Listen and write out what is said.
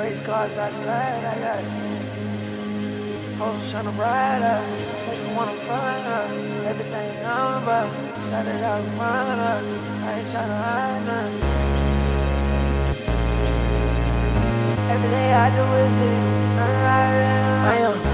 race cars outside. I got hoes tryna ride up, make me wanna find her. Everything I'm about, shout it out, find her. I ain't tryna hide nothing. Every day I do is live, nothing like that. I am